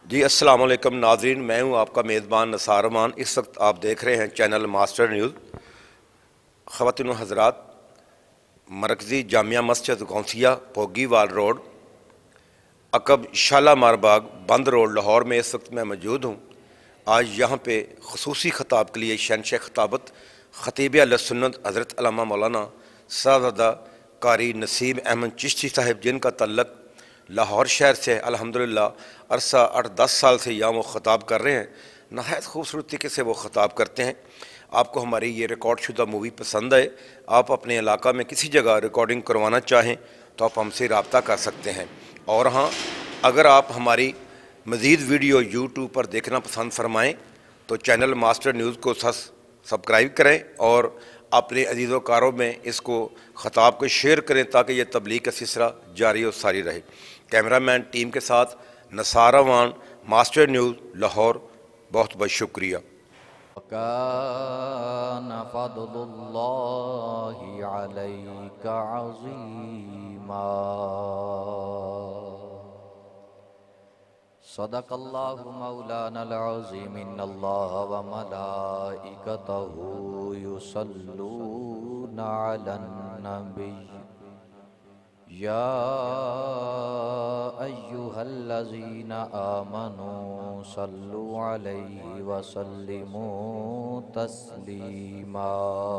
जी अस्सलाम वालेकुम नाज़रीन, मैं हूं आपका मेज़बान नसार अमान। इस वक्त आप देख रहे हैं चैनल मास्टर न्यूज़। ख़वातीन व हज़रात, मरकज़ी जामिया मस्जिद गौसिया पोगीवाल रोड अकब शालामार बाग बंद रोड लाहौर में इस वक्त मैं मौजूद हूँ। आज यहाँ पे ख़ुसूसी ख़िताब के लिए शहनशाह ख़िताबत ख़तीब अहले सुन्नत हज़रत अल्लामा मौलाना साहबज़ादा कारी नसीम अहमद चिश्ती साहिब, जिनका तल्लक लाहौर शहर से अल्हम्दुलिल्लाह अरसा 8-10 साल से यहाँ वो ख़िताब कर रहे हैं। नहायत खूबसूरत तरीके से वो ख़िताब करते हैं। आपको हमारी ये रिकॉर्ड शुदा मूवी पसंद आए, आप अपने इलाका में किसी जगह रिकॉर्डिंग करवाना चाहें तो आप हमसे रब्ता कर सकते हैं। और हाँ, अगर आप हमारी मज़ीद वीडियो यूट्यूब पर देखना पसंद फरमाएँ तो चैनल मास्टर न्यूज़ को सब्सक्राइब करें और अपने अजीज़ व कारों में इसको ख़िताब को शेयर करें ताकि ये तबलीग का सिलसिला जारी और सारी रहे। कैमरामैन टीम के साथ नसार अमान, मास्टर न्यूज़ लाहौर। बहुत बहुत शुक्रिया। कान फ़ज़्लुल्लाहि अलैका अज़ीमा। सदक़ल्लाहु मौलानल अज़ीम। इन्नल्लाह व मलाइकतहु युसल्लूना अलन नबी या अय्युहल्लज़ीना आमनू सल्लु अलैहि व सल्लिमू तस्लीमा।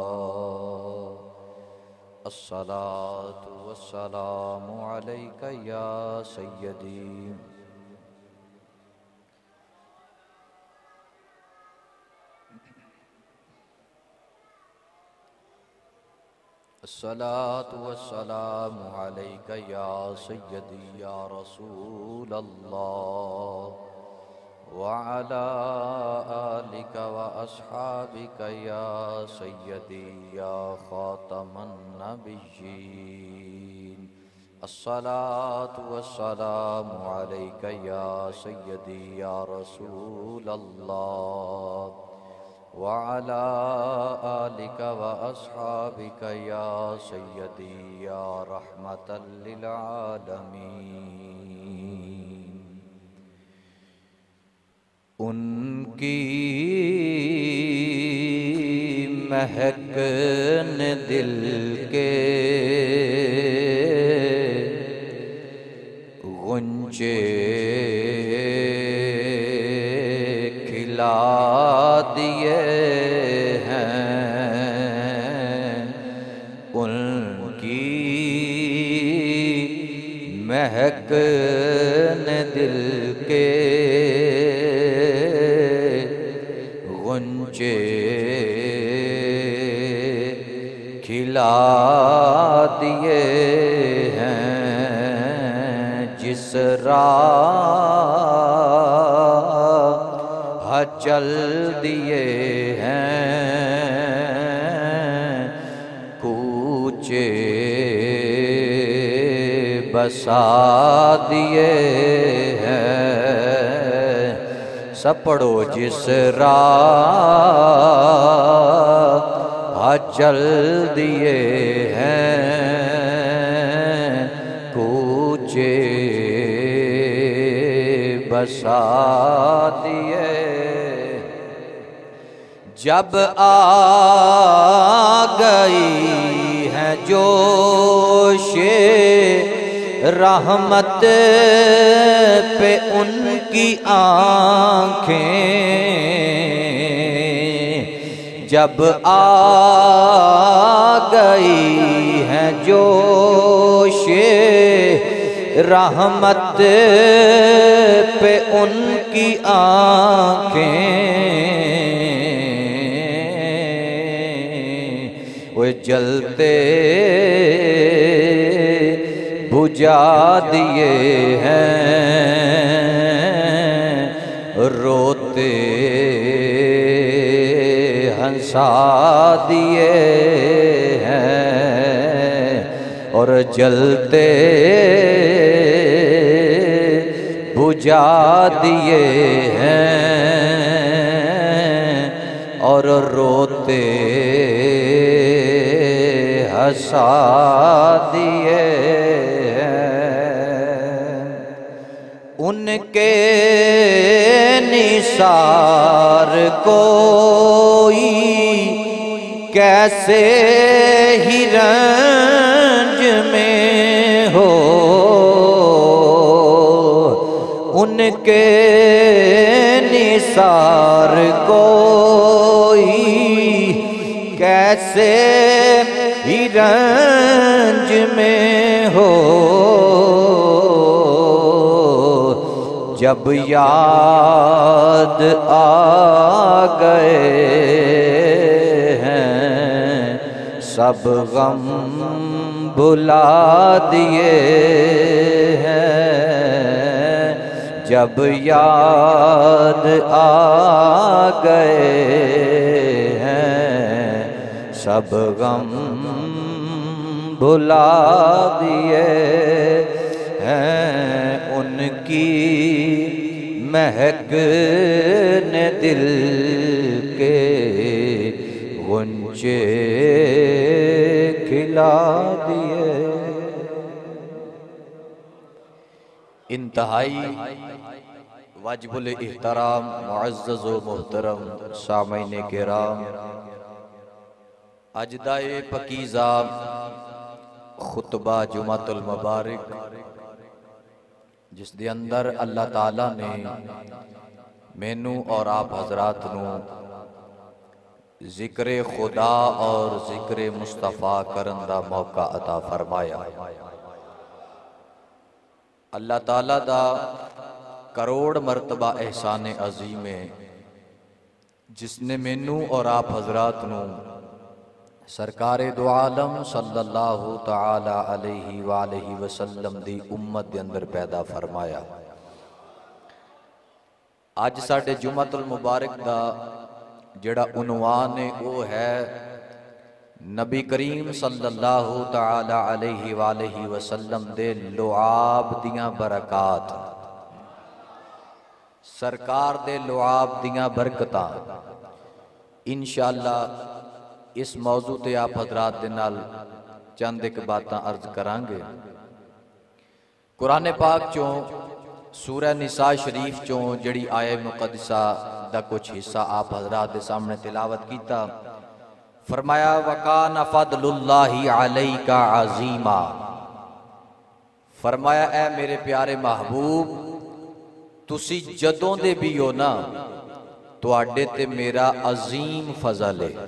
अस्सलातु वस्सलामु अलैका या सय्यदी। अस्सलातु वस्सलामु अलैका या सय्यदी या रसूल अल्लाह व अला आलिका व अस्हाबिका या सय्यदी या खातमन नबिय्यीन। अस्सलातु वस्सलामु अलैका या सय्यदी या रसूल अल्लाह व अला आलिका व अस्हाबिका या सय्यदी या रहमतल लिल आलमीन। उनकी महक ने दिल के गुंजे खिला दिए हैं। उनकी महक ने दिल के गुंजे खिला दिए हैं। जिस राह चल दिए हैं, कूचे बसा दिए हैं। सब पढ़ो। जिस राह चल दिए हैं, कूचे बसा दिए। जब आ गई है जोशे रहमत पे उनकी आँखें, जब आ गई है जोशे रहमत पे उनकी आँखें, वो जलते बुझा दिए हैं। रोते हंसा दिए हैं और जलते बुझा दिए हैं और रोते हंसा दिए हैं। उन उनके निसार कोई कैसे ही रंज में हो, उनके निसार कोई कैसे ही रंज में हो। जब याद आ गए हैं सब गम भुला दिए हैं, जब याद आ गए हैं सब गम भुला दिए हैं। उनकी महक ने दिल के गुंचे खिला दिए। इंतहाई वाजिबुल इहतराम मुअज़्ज़ज़ व मोहतरम सामईन किराम, अजदाए पकीज़ा खुतबा जुमातुल मुबारक जिस दे अंदर अल्लाह ताला ने मैनू और आप हजरात नू जिक्र खुदा और जिक्र मुस्तफ़ा करन दा मौका अता फरमाया। अल्लाह ताला दा करोड़ मरतबा एहसान अजीम है जिसने मैनू और आप हजरात नू सरकारे दो आलम सल्लल्लाहु तआला अलैहि वालैहि वसल्लम दी उम्मत दे अंदर पैदा फरमाया। अज साडे जुमातुल मुबारक दा जेड़ा उनवान है वो है नबी करीम सल्लल्लाहु तआला अलैहि वालैहि वसल्लम दे लुआब दियां बरकात, सरकार दे लुआब दियां बरकतां। इंशाअल्लाह इस मौजू ते आप हजरात दे नाल चंद एक बातां अर्ज करांगे। कुरान पाक चों सूरह निसा शरीफ चों जड़ी आये मुकद्दसा दा कुछ हिस्सा आप हजरात दे सामने तिलावत कीता। फरमाया वकाना फदलुल्लाहि अलैका अजीमा। फरमाया ऐ मेरे प्यारे महबूब तुसी जदों दे भी हो ना तुहाडे ते मेरा अजीम फजल है,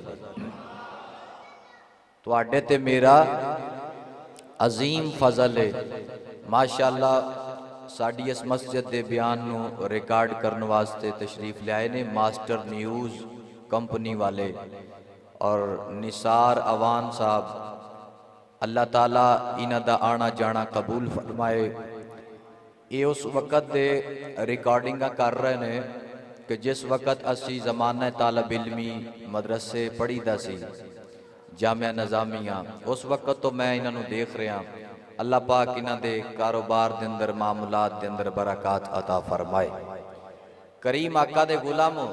तुहाडे ते मेरा अजीम फजल है। माशाअल्लाह साड़ी इस मस्जिद दे बयान नू रिकॉर्ड करने वास्ते तशरीफ लियाए ने मास्टर न्यूज़ कंपनी वाले और निसार अवान साहब। अल्लाह ताला इन्हां दा आना जाना कबूल फरमाए। ये उस वक़्त दे रिकॉर्डिंग कर रहे ने कि जिस वक़्त असी ज़माना तालब इल्मी मदरसे पढ़ीदा सी जामिया नज़ामिया, उस वक़्त तो मैं इन्हों देख रहा। अल्लाह पाक इन्हां दे कारोबार दे अंदर मामलात दे अंदर बरकत अता फरमाए। करीम आका दे गुलामो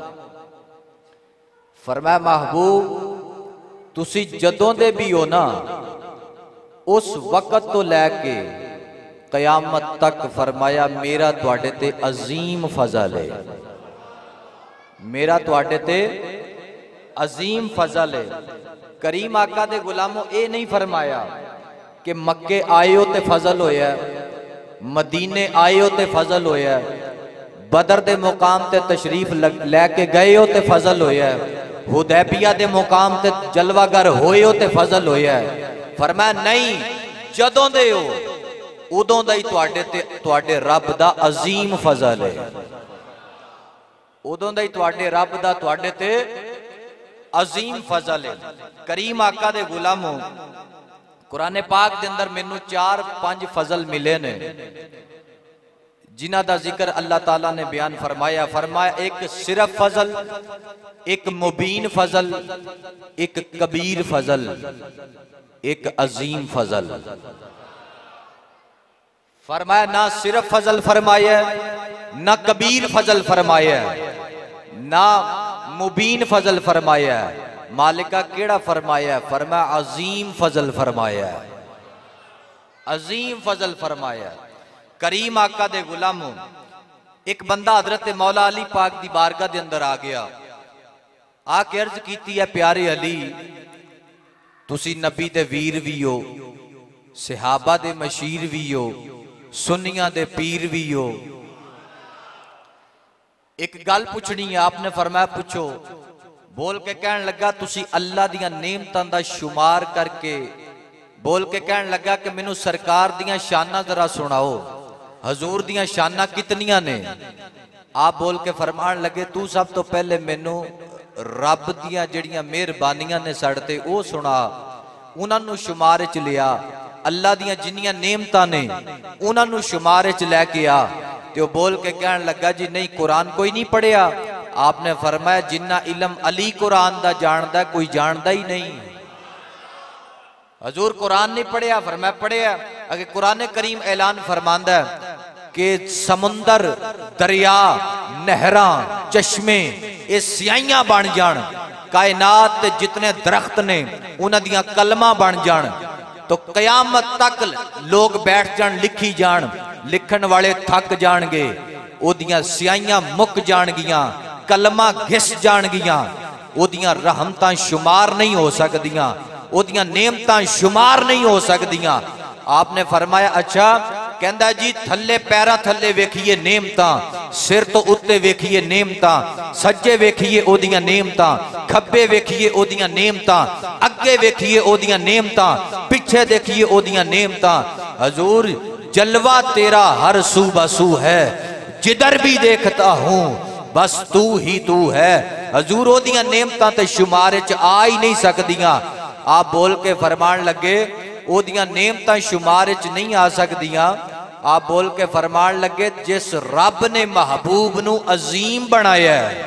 फरमाया महबूब तुसी जदों दे भी हो ना उस वक़्त तो लैके क़यामत तक फरमाया मेरा तुहाडे ते अजीम फजल है, मेरा तुहाडे ते अजीम फजल है। करीम आका दे गुलामों ये नहीं फरमाया कि मक्के आए हो ते फजल होया, मदीने आए हो ते फजल होया, बदर दे मुकाम ते तशरीफ लैके गए हो ते फजल होया, हुदैबिया दे मुकाम ते जलवागर होए हो ते फजल होया। फरमाया नहीं, जदों दे हो उदों दा ही तुहाडे रब दा अजीम फजल है, उदों दा ही तुहाडे रब दा तुहाडे ते अजीम फजल है। करीम आका दे गुलामों कुरान पाक दे अंदर मैनू 4-5 फजल मिले ने जिन्हां दा जिक्र अल्लाह ताला ने बयान फरमाया। फरमाया एक सिर्फ फजल, एक मुबीन फजल, एक कबीर फजल, एक अजीम फजल। फरमाया ना सिर्फ फजल फरमाया, ना कबीर फजल फरमाया, ना मुबीन फजल फरमाया। मालिका केड़ा फरमाया? फरमाया अजीम फजल फरमाया, अजीम फजल फरमाया। करीम आका दे गुलामों एक बंदा हजरत मौला अली पाक दी बारगाह दे अंदर आ गया, आके अर्ज कीती है, प्यारे अली तुसी नबी दे वीर भी हो, सहाबा दे मशीर भी हो, सुन्नियां दे पीर भी हो। एक गल पुछनी है। आपने फरमाया पूछो। बोल के कहन लगा तुसी अल्लाह दियां नेमतां दा शुमार करके, बोल के कहन लगा कि मैनू सरकार दियां शाना जरा सुनाओ, हजूर दियां शाना कितनियां ने। आप बोल के फरमान लगे तू सब तो पहले मैनू रब दियां जड़ियां मेहरबानियां ने साडे ते ओ सुना, उन्हां नू शुमार च लिया। अल्लाह दियां जिन्नियां नेमतां ने उन्हां नू शुमार च लैके आ। ते बोल के कहन लगा जी नहीं कुरान कोई नहीं पढ़िया। आपने फरमाया जिन्ना इलम अली कुरान दा जानदा कोई जानदा ही नहीं। हजूर कुरान नहीं पढ़िया? फरमाया पढ़िया। अगे कुरान करीम ऐलान फरमांदा है कि समुंदर, दरिया, नहरां, चश्मे ये स्याइयां बन जान, कायनात ते जितने दरख्त ने उन्हां दियां कलमां बन जान, तो कयामत तक लोग बैठ जान लिखी जान, लिखण वाले थक जाणगे, ओदियां स्याइयां मुक जाणगियां, कलमां घिस जाणगियां, ओदियां रहमतां शुमार नहीं हो सकदियां, ओदियां नेमतां शुमार नहीं हो सकदियां। आपने फरमाया अच्छा। कहंदा जी थल्ले पैरां थल्ले वेखिए नेमतां, सिर तो उत्ते वेखिए नेमतां, सज्जे वेखिए ओदियां नेमतां, खब्बे वेखिए ओदियां नेमतां, अगे वेखिए ओदियां नेमतां, पिछे देखिए ओदियां नेमतां। हजूर जलवा तेरा हर सू बसू है, जिधर भी देखता हूं बस तू ही तू है। हजूर ओदियां नेमतां ते शुमार च आ ही नहीं सकदियां। आप बोल के फरमान लगे ओदियां नेमतां शुमार च नहीं आ सकदियां। आप बोल के फरमान लगे जिस रब ने महबूब नू अजीम बनाया है,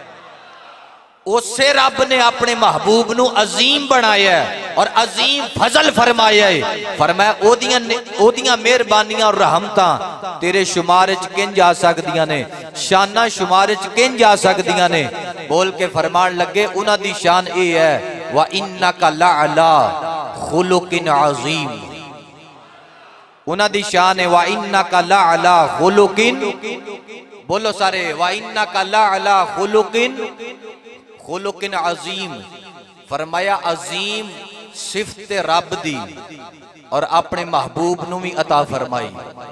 उसे रब ने अपने महबूब नू अजीम बनाया है और अजीम फजल फरमाया है। फरमाया ओदियां मेहरबानियां और रहमतां तेरे शुमार च किंज आ सकदियां ने, शाना शुमार च किंज आ सकदियां ने। बोल के फरमान लगे उन्हां दी शान ये है व इन्नका लअला खुलुकिन अजीम। उन्हां दी शान है व इन्नका लअला खुलुकिन, बोलो सारे, व इन्नका लअला खुलुकिन अजीम। फरमाया अजीम सिफत रब दी और अपने महबूब नू भी अता फरमाई,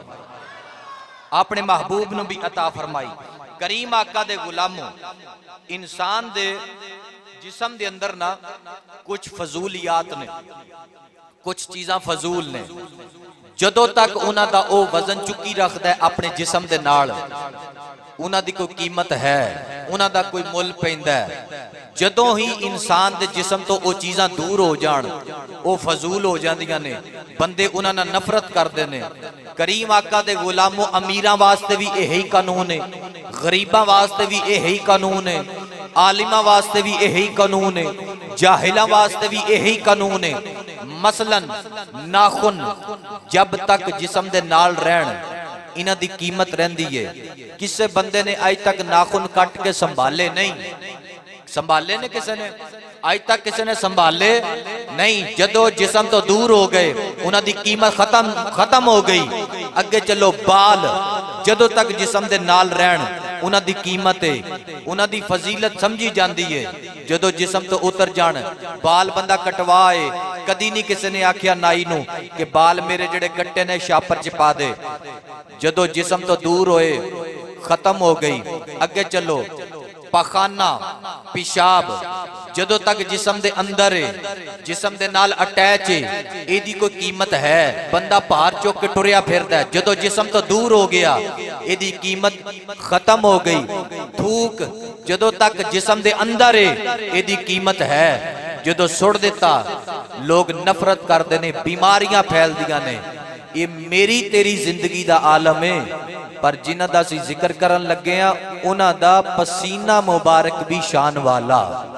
अपने महबूब नू भी अता फरमाई। करीम आका दे गुलामों, इंसान दे जिस्म दे अंदर ना कुछ फजूलियात ने, कुछ चीज़ां फजूल ने। जदों तक उन्हां दा ओ वजन चुकी रखदा है अपने जिस्म दे नाल, उन्हां दी कोई कीमत है, उन्हां दा कोई मुल पैंदा है। जदों ही इंसान दे जिस्म तो ओ चीज़ां दूर हो जान, ओ फजूल हो जांदियां ने, बंदे उन्हां नाल नफरत करदे ने। करीम आका दे गुलामों, अमीरां वास्ते भी यही कानून है, गरीबां वास्ते भी यही कानून है, आलिमा वास्ते भी यही कानून है, जाहिला वास्ते भी यही कानून है। मसलन नाखुन जब तक जिस्म दे नाल रहन इन्हां दी कीमत रहिंदी है। किसी बंदे ने अज तक नाखुन कट के संभाले नहीं, संभाले ने किसी ने अज तक किसी ने संभाले नहीं। जदों जिस्म तो दूर हो गए उन्हां दी कीमत खत्म हो गई। अगे चलो बाल, जदों तक जिस्म दे नाल रहन उन्हां दी कीमत है, उन्हां दी फजीलत समझी जाती है। जदों जिस्म तो उतर जान, बाल बंदा कटवाए, कदी नहीं किसी ने आख्या नाई नू कि बाल मेरे जेड़े कट्टे ने छापर च पा दे। जदों जिस्म तो दूर होए खत्म हो गई। अगे चलो पखाना, पेशाब, जदों तक जिस्म दे अंदर है, जिस्म दे नाल अटैच है, एदी कोई कीमत है। बंदा भार चुक के टुरिया फिरदा है, जदों जिस्म तो दूर हो गया एदी कीमत खत्म हो गई। थूक, जदों तक जिस्म दे अंदर है एदी कीमत है, जदों सुट दिता लोग नफरत करते ने, बीमारियां फैलदियां ने। ये मेरी तेरी जिंदगी दा आलम है, पर जिन्हां दा असीं जिक्र करन लगे आ उन्हां दा पसीना मुबारक भी शान वाला,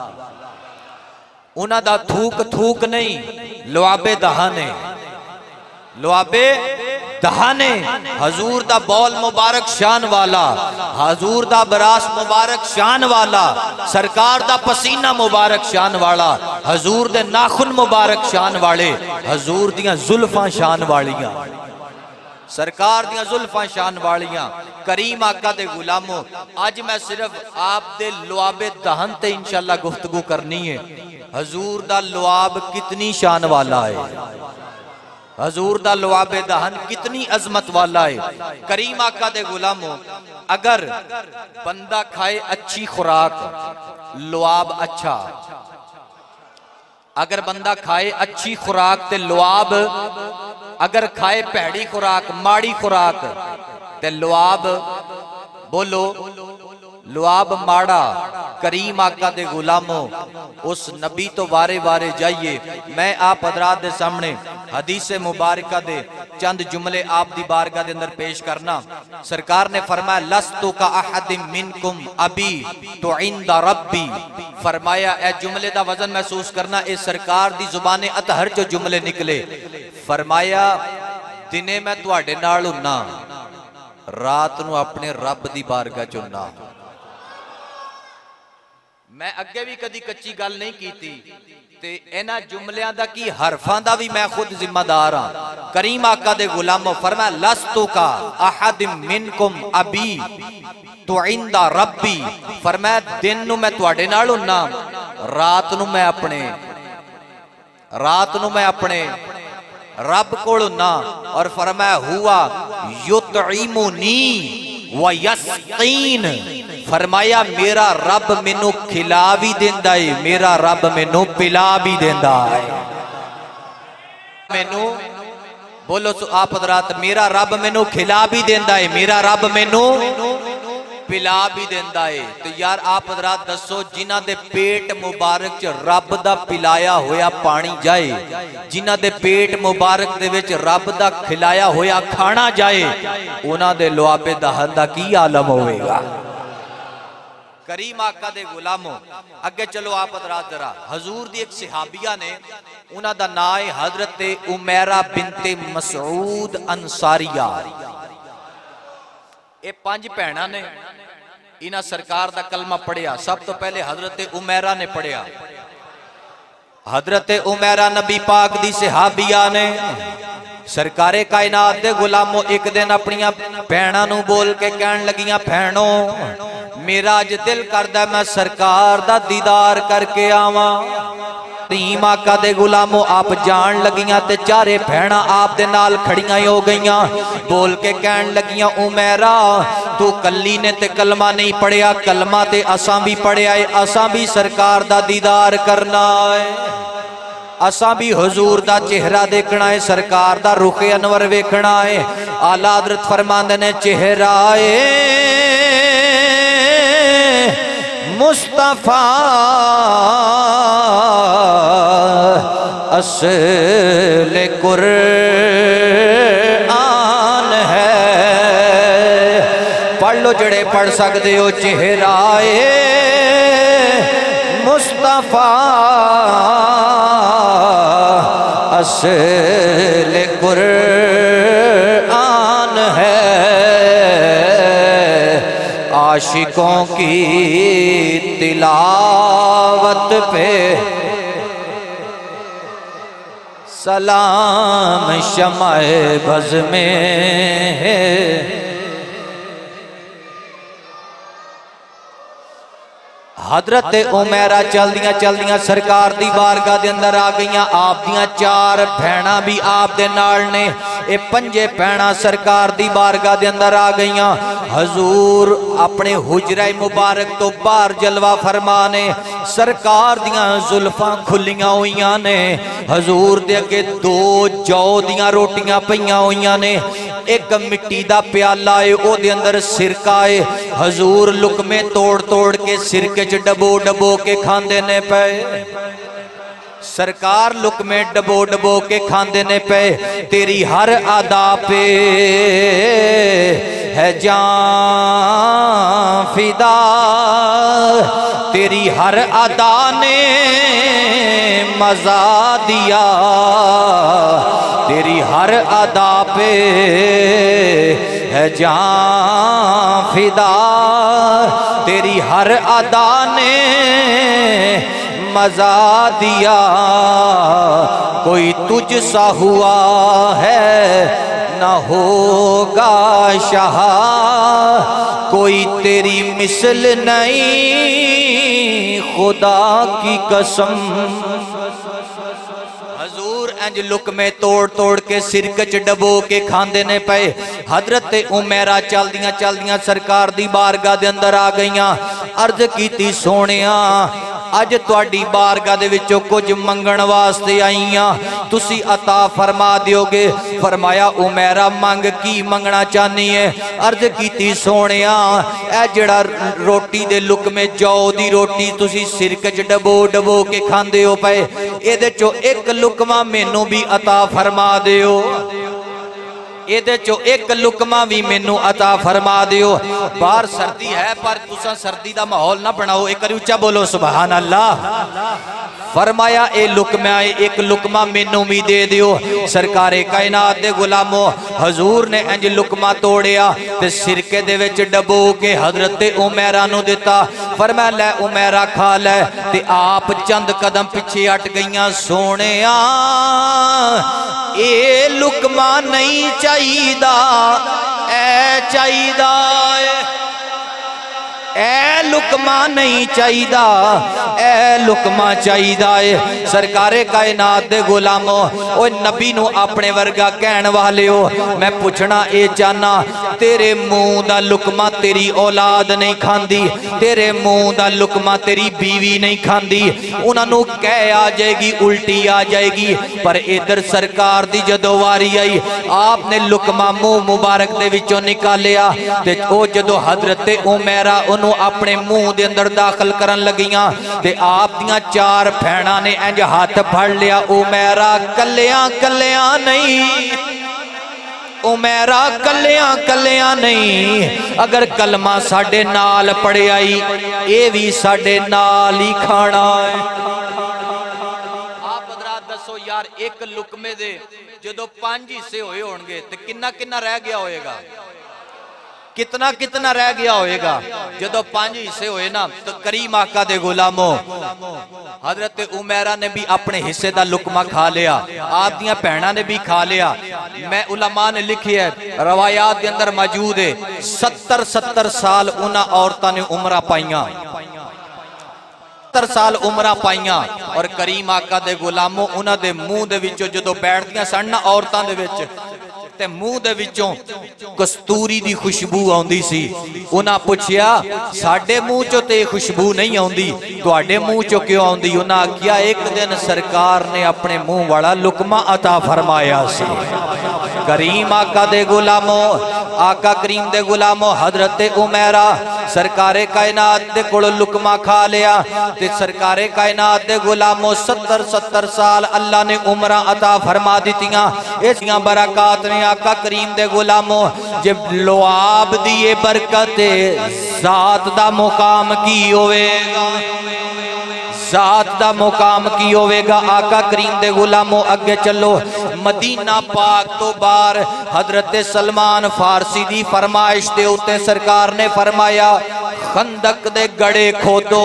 उन्हां दा थूक थूक नहीं, लुआबे दहाने, लुआबे दहाने। हजूर दा बौल मुबारक शान वाला, हजूर दा बरास मुबारक शान वाला, सरकार दा पसीना मुबारक शान वाला, हजूर दे नाखुन मुबारक शान वाले, हजूर दियां जुल्फां शान वालियां। सरकार दियां जुल्फां शान वालियां करीम आका दे गुलामों, अज मैं सिर्फ आप दे लुआबे दहन ते इंशाअल्लाह गुफ्तगू करनी है। हजूर दा लुआब कितनी शान वाला है, हजूर दा लुआबे दहन कितनी अजमत वाला है। करीम आका दे गुलामों, अगर बंदा खाए अच्छी खुराक लुआब अच्छा, अगर बंदा खाए अच्छी खुराक ते लुआब, अगर खाए भैड़ी खुराक माड़ी खुराक ते लुआब, बोलो लुआब माड़ा। करीम आका दे गुलामों, उस नबी तो वारे वारे जाइए। मैं आप हजरात दे सामने हदीस मुबारका दे चंद जुमले आप दी बारगाह दे अंदर पेश करना। सरकार ने फरमाया लस्तु का अहदिम मिनकुम अबी तो इंदा रब्बी। फरमाया ए जुमले दा वजन महसूस करना, ए सरकार दी जुबाने अतहर जो जुमले निकले। फरमाया दिने मैं तुहाडे नाल हुन्ना, रात नूं अपने रब दी बारगाह च हुन्ना। मैं अगे भी कदी कच्ची गल नहीं की ते इन्हां जुमलियां दा की हरफां दा भी मैं खुद जिम्मेदार हां। करीम आका दे गुलामों, फरमाया लस्तु का अहदिम मिनकुम अबी तो इंदा रब्बी। फरमाया दिन नूं मैं तुहाडे नाल हुन्ना, रात नूं मैं अपने रब कोल हुन्ना। और फरमाया हुआ युतइमुनी व यस्कीन। फरमाया मेरा रब मैनू खिला भी देंदा है, मेरा रब मैनू पिला भी देंदा है। मैनू बोलो आप हजरात, मेरा रब मैनू खिला भी देंदा है, मेरा रब मैनू पिला भी देंदा है। तो यार आप हजरात दसो, जिन्हां दे पेट मुबारक च रब दा पिलाया होया पानी जाए, जिन्हां दे पेट मुबारक दे विच रब दा खिलाया होया खाना जाए, उन्हां दे लुआबे दहन दा की आलम होवेगा। करीम आका दे गुलामों, अगे चलो आप हजरात जरा। हजूर दी एक सहाबिया ने, उन्हां दा नाम है हजरत उमैरा बिनते मसऊद अंसारिया। ये 5 भैणां ने, इन्हां सरकार दा कलमा पढ़िया। सब तो पहले हजरत उमैरा ने पढ़िया। हजरत उमैरा नबी पाक दी सहाबिया ने, सरकारे कायनात दे गुलामों, एक दिन अपनिया भैणां नूं बोल के कहन लगियां, भैणो मेरा अज दिल करदा मैं सरकार दा दीदार करके आवां। करीम आका दे गुलामों, आप जान लगियां ते चारे भैणां आप दे नाल खड़ियां हो गईयां। बोल के कहन लगियां, उमैरा तू कल्ली ने ते कलमा नहीं पढ़िया, कलमा ते असां भी पढ़िया है, असां भी सरकार दा दीदार करना है, असां भी हुजूर दा चेहरा देखना है, सरकार दा रुखे अनवर वेखना है। आला हज़रत फरमांदे ने, चेहरा मुस्तफा असले कुरान है। पढ़ लो जड़े पढ़ सकते हो। चेहराए मुस्तफा असले कुरान है। आशिकों की तिलावत पे सलाम शमाए बज़ में है। हजरत उमैरा चलदियां चलदियां सरकार दी बारगाह दे अंदर आ गईयां। आप दियां 4 भैणां भी आप दे नाल ने। ये 5 भैणां सरकार दी बारगाह दे अंदर आ गईयां। हजूर अपने हुजरा मुबारक तो बाहर जलवा फरमाने। सरकार दियां जुल्फां खुलियां हुईयां ने। हजूर दे अगे 2 जौ दियां रोटियां पईयां हुईयां ने। एक मिट्टी दा प्याला है, ओदे अंदर सिरका है। हजूर लुकमे तोड़ तोड़ के सिरके च डबो डबो के खांदे ने पे। सरकार लुकमे डबो डबो के खांदे ने पे। तेरी हर अदा पे है जान फिदा, तेरी हर अदा ने मजा दिया। तेरी हर अदा पे है जान फिदा, तेरी हर अदा ने मजा दिया। कोई तुझ सा हुआ है ना होगा शाह कोई तेरी मिसल नहीं खुदा की कसम। हजूर इंज लुकमे तोड़ तोड़ के सिरक च डबो के खांदे ने पे। हजरत उमैरा चलदियां चलदियां सरकार दी बारगाह दे अंदर आ गईयां। अर्ज कीती सोहणिया अज तुहाडी बारगाह दे विचों कुछ मंगण वास्ते आईयां, तुसी अता फरमा दियोगे? फरमाया उमैरा मंग की मंगना चाहनी है? अर्ज कीती सोहणिया ए जिहड़ा रोटी दे लुकमे जौ दी रोटी तुसी सिरक च डबो डबो के खांदे हो पे, इहदे चों एक लुकमा मैनू भी अता फरमा दियो, इहदे चो एक लुकमा भी मैनू अता फरमा दियो। बाहर सर्दी है पर तुसा सर्दी दा माहौल ना बनाओ, एक उच्चा बोलो सुभान अल्लाह। फरमाया ए लुकमा एक लुकमा मैनू भी दे दियो। सरकारे कायनात दे गुलामो हजूर ने इंज लुकमा तोड़िया ते सिरके दे विच डबो के हजरत उमैरा नू दिता। फरमाया लै उमैरा खा लै, ते आप चंद कदम पिछे हट गईयां। सोहणिया ए लुकमा नहीं चाहिदा, ए चाहिदा ए लुकमा नहीं चाहिदा, ए लुकमा चाहिदा है। सरकारे कायनात दे गुलामो ओ नबी नू अपने वर्गा कहण वाले हो, मैं पूछना ए चाहना तेरे मुंह दा लुकमा तेरी औलाद नहीं खांदी, तेरे मुंह दा लुकमा तेरी बीवी नहीं खांदी, उन्हां नू कह आ जाएगी उल्टी आ जाएगी। पर इधर सरकार दी जदों वारी आई आपने लुकमा मुंह मुबारक दे विचों निकालिया ते ओ जदों हजरत उमैरा अपने मुंह दे अंदर दाखिल करन लगियां ते आप दियां चार भैणां ने इंज हाथ फड़ लिया। उमैरा कल्लियां कल्लियां नहीं, उमैरा कल्लियां कल्लियां नहीं, अगर कलमा साडे नाल पढ़िया ये भी साडे नाल ही खाना है। आप हज़रात दसो यार एक लुकमे दे जदों 5 हिस्से होए होणगे ते किन्ना किन्ना रह गया होएगा, कितना कितना रह गया होएगा? जदों 5 हिस्से होए ना तो करीम आका दे गुलामो हजरत उमैरा ने भी अपने हिस्से दा लुकमा खा लिया, आप दियां भैणां ने भी खा लिया। मैं उलमा ने लिखी है रवायात के अंदर मौजूद है 70 साल उन्हां औरतां ने उमरा पाइयां, 70 साल उमरा पाइयां। और करीम आका दे गुलामो उन्हां दे मुंह दे विचों जदों बैठदियां सन ना औरतां दे विच ते मुंह दे विचों कस्तूरी दी खुशबू आउंदी सी। उन्हां पुछया साडे मुंह चों ते खुशबू नहीं आउंदी, तुहाडे मुंह चों क्यों आउंदी? उन्हां आखिया एक दिन सरकार ने अपने मुंह वाला लुकमा अता फरमाया सी। करीम आका दे गुलामो आका करीम दे गुलामो हजरत उमैरा सरकारे कायनात दे कोल लुकमा खा लिया ते सरकारे कायनात दे गुलामो 70 साल अल्लाह ने उमरा अता फरमा दितियां। इसियां बरकत ने आका करीम दे गुलामो जब लुआब दिए बरकत जात दा मुकाम की होवेगा, जात दा मुकाम की होवेगा? आका करीम दे गुलामो अगे चलो मदीना पाक तो बाहर हजरत सलमान फारसी दी फरमाइश दे उत्ते सरकार ने फरमाया खंदक दे गड़े खोदो।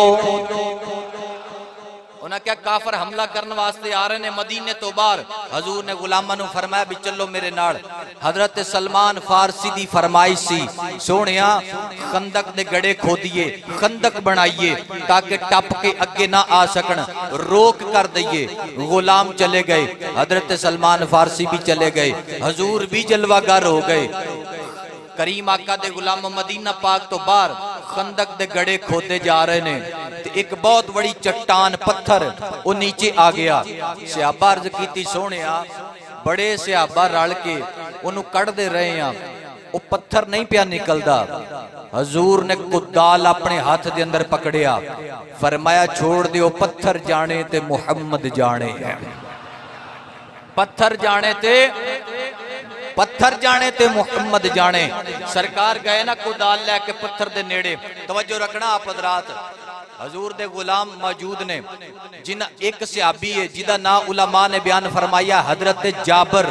उन्हें क्या काफर हमला करने वास्ते आ रहे ने मदीने तो बाहर, हजूर ने गुलामां नू फरमाया भी चलो मेरे नाल। हजरत सलमान फारसी दी फरमाइश सी सोहणिया खंदक दे गड़े खोदिए, खंदक बनाइए ताकि टप के अगे ना आ सकन, रोक कर दइए। गुलाम चले गए, हजरत सलमान फारसी भी चले गए, हजूर भी जलवागर हो गए। करीम आका दे गुलाम मदीना पाक तो बाहर खंदक दे गड़े खोदे जा रहे ने ते एक बहुत बड़ी चट्टान पत्थर वो नीचे आ गया। सहाबा अर्ज कीती सोहणिया बड़े सहाबा रल के उन्होंने कढ़दे रहे हैं, वो पत्थर नहीं पिया निकलदा। हजूर ने कुदाल अपने हाथ दे अंदर पकड़िया, फरमाया छोड़ दियो पत्थर जाने ते मुहम्मद जाने है, पत्थर जाने ते पत्थर जाने ते मुहम्मद जाने। सरकार गए ना कुदाल लैके पत्थर दे नेड़े, तवज्जो रखना आप हजरात, हजूर दे गुलाम मौजूद ने जिन्ना एक सहाबी है जिदा नाम उलमा ने बयान फरमाया हजरत जाबर।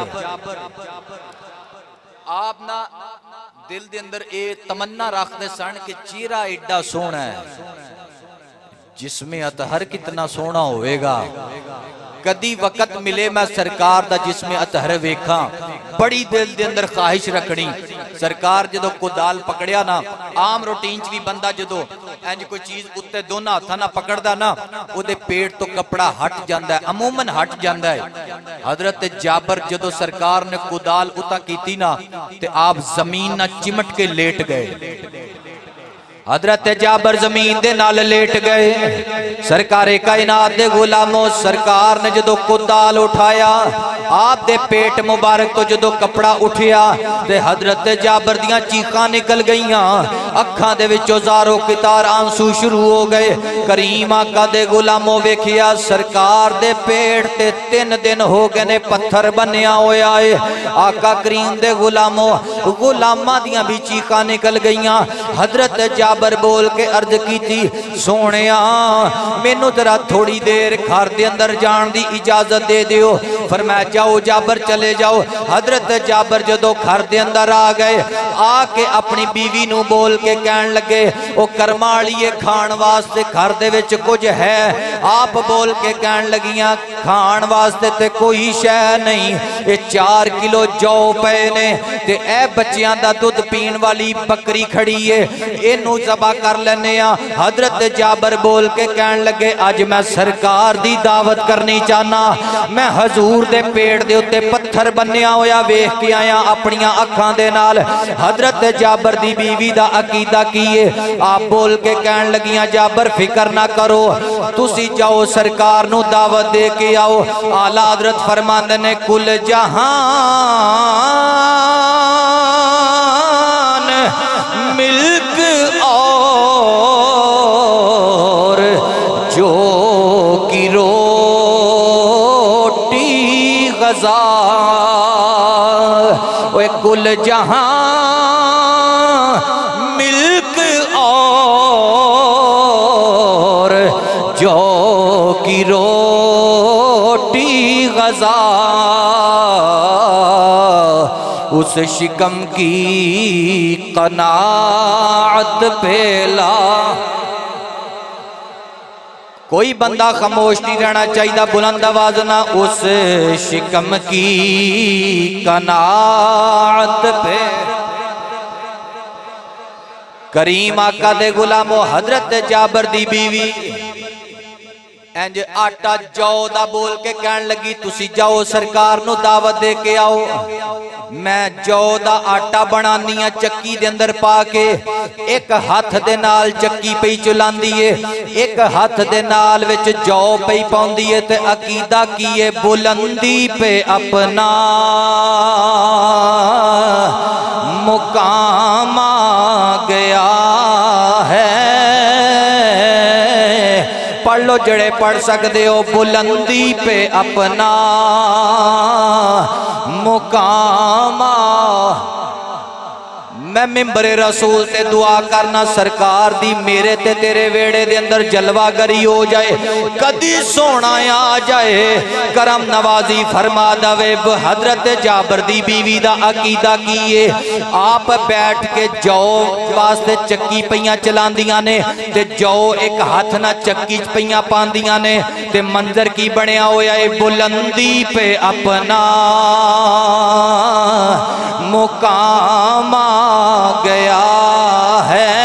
आप ना दिल दे अंदर ए तमन्ना रखते सन कि चेहरा एडा सोहना है, जिसमें अतहर कितना सोहना होएगा, कदी वक्त मिले मैं सरकार दा जिसमें अतहर वेखा। बड़ी दिल के अंदर ख्वाहिश रखनी। सरकार जो कुदाल पकड़िया ना, आम रूटीन च भी बंदा जो इंज कोई चीज उत्ते दोनों हाथों ना पकड़दा ना, उहदे पेट तो कपड़ा हट जाता है, अमूमन हट जाता है। हजरत जाबर जो सरकार ने कुदाल उता की ना, ते आप जमीन ना चिमट के लेट गए। हजरत जाबर जमीन दे नाल लेट गए। सरकार कायनात दे गुलामों, सरकार ने जो कुदाल उठाया, आप दे पेट मुबारक तो जो कपड़ा उठिया ते हजरत जाबर दियां चीखां निकल गईयां, अखां दे विचों ज़ारो कितार आंसू शुरू हो गए। करीम आका दे गुलामों वेखिया सरकार दे पेट ते 3 दिन हो गए ने पत्थर बनिया होया है। आका करीम दे गुलामों, गुलामां दियां भी चीखां निकल गईयां। हजरत जाबर बोल के अर्ज की थी, सोनिया मैनू तेरा थोड़ी देर घर दे अंदर जान दी इजाजत दे दियो। फरमाया जाओ जाबर चले जाओ। हजरत जाबर जदों घर दे अंदर आ गए, आके अपनी बीवी नू बोल के कहन लगे, ओ कर्मा वालीए खान वास्ते घर दे विच कुछ है? आप बोल के कहन लगियां, खान वास्ते ते कोई शै नहीं, ये 4 किलो जौ पे ने ते ए बच्चियां दा दुध पीण वाली बकरी खड़ी है, इनू ज़बा कर लेने आ। हजरत जाबर बोल के कहन लगे, अज मैं सरकार दी दावत करनी चाहना, मैं हजूर दे पेट दे उत्ते पत्थर बन्निया होया वेख के आया अपनियां अखां दे नाल। हजरत जाबर दी बीवी दा अकीदा की है। आप बोल के कहन लगियां, जाबर फिकर ना करो, तुसी जाओ सरकार नू दावत दे के आओ। आला हजरत फरमांदे ने, कुल जहान मिल्क और जो की रोटी गजा, वो कुल जहां मिल्क और जो की रोटी गजा, उस शिकम की कनाअत पेला। कोई बंदा खामोश नहीं रहना चाहिए, बुलंद आवाज ना, उस शिकम की कनाअत पे। करीम आका दे गुलामो, हजरत जाबर दी बीवी इंज आटा जौ दा बोल के कहन लगी, तुसी जाओ सरकार नू दावत दे के आओ। मैं जौ दा आटा बनानी आ चक्की दे अंदर पा के, एक हाथ दे नाल चक्की पई चलांदी है, एक हाथ दे नाल विच जौ पई पाउंदी है, ते अकीदा की है बुलंदी पे अपना मुकाम आ गया है। पढ़ लो जड़े पढ़ सकते हो, बुलंदी पे अपना मुकाम। मैं मिंबरे रसूल से दुआ करना, सरकार दी मेरे ते तेरे वेड़े दे अंदर जलवागरी हो जाए, कदी सोना आ जाए, करम नवाजी फरमा दवे। हजरत जाबर दी बीवी दा अकीदा की है, आप बैठ के जौ वास्ते चक्की पईयां चलांदियां ने, ते जौ एक हाथ ना चक्की च पईयां पांदियां ने, ते मंजर की बनया होया है, बुलंदी पे अपना मुकाम गया है।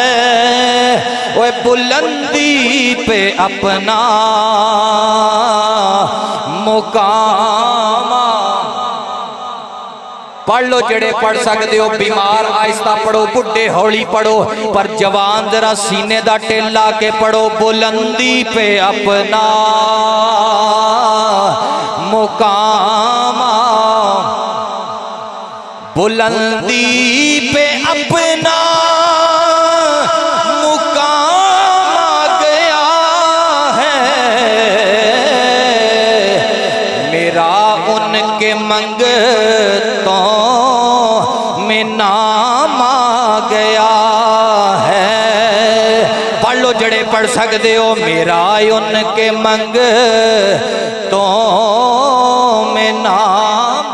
ओए बुलंदी पे अपना मुकाम। पढ़ लो जड़े पढ़ सकते हो, बीमार आहिस्ता पढ़ो, बुढ़े हौली पढ़ो, पर जवान जरा सीने दा टेला के पढ़ो। बुलंदी पे अपना मुकाम, बुलंदी पे अपना मुकाम आ गया है। मेरा उनके मंगतों में नाम आ गया है। पढ़ लो जड़े पढ़ सकते हो, मेरा उनके मंगतों में नाम,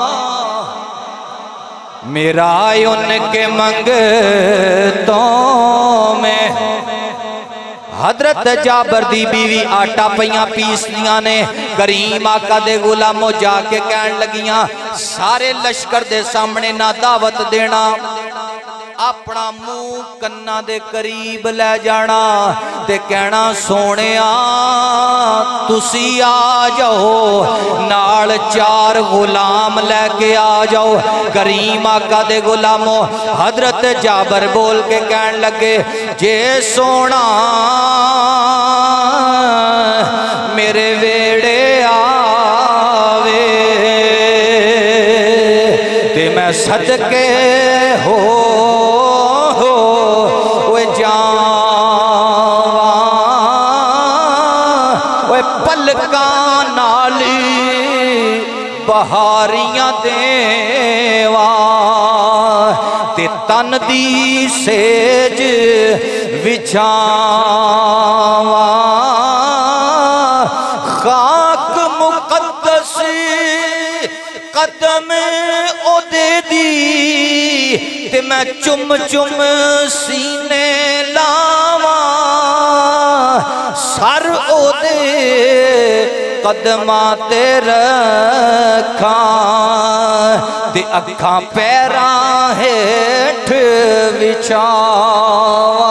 मेरा उनके मंगतों में। हजरत जाबर दी बीवी आटा पईयां पीसदियां ने। करीम आका दे गुलामों जाके कहन लगियां सारे लश्कर दे सामने ना दावत देना, अपना मुंह कन्ना दे करीब ले जाना ते कहना सोनिया तुसी आ जाओ, नाल 4 गुलाम लेके आ जाओ। करीम आका दे गुलामों हजरत जाबर बोल के कहन लगे जे सोना मेरे वेड़े आवे ते मैं सदके हो बहारियां देवा ते तन दी सेज विछावा, खाक मुकद्दस कदम ओदे दी ते मैं चुम चुम सीने लावा, सर ओदे कदमां ते रखा ते अखां पैरां हेठ विछावा।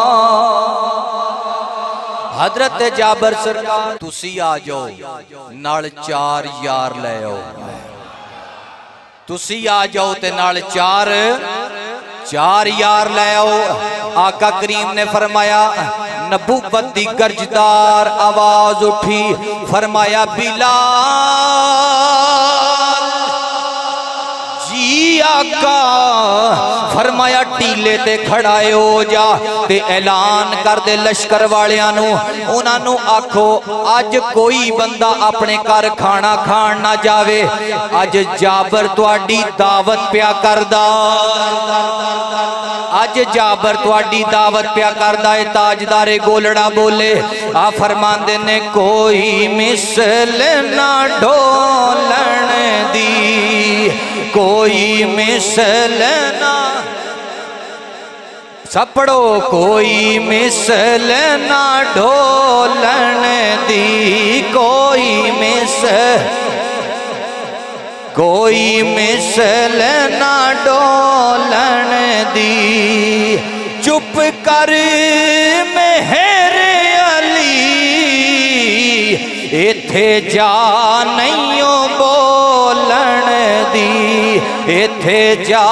हजरत जाबर सरकार तुसी आ जाओ, नाल 4 यार ले आओ, तुसी आ जाओ ते नाल 4 यार ले आओ। आका करीम ने फरमाया नबूवत दी गर्जदार आवाज उठी, फरमाया बिलाल जी आका, फरमाया टीले ते खड़ाए हो जा ते ऐलान कर दे लश्कर वालियां नू, उन्हां नू आखो अज कोई बंदा अपने घर खाना खान ना जावे, अज जाबर तुहाडी दावत प्या करदा, अज जाबर तुहाडी दावत प्या करदा है। ताजदारे गोलड़ा बोले आ फरमांदे ने कोई मिसल ना ढोलण दी, कोई मिसल ना सपड़ो, कोई मिसल ना ढोलण दी, कोई मिसल ना डोलन दी। चुप कर मेरे अली इथे जा नहीं बोलन दी, इथे जा।